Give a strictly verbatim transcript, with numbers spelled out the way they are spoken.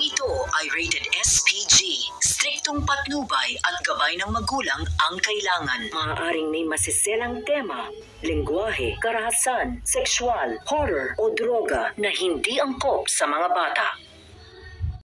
ito ay rated S P G. Striktong patnubay at gabay ng magulang ang kailangan. Maaaring may masiselang tema, lengguwahe, karahasan, sexual, horror o droga na hindi angkop sa mga bata.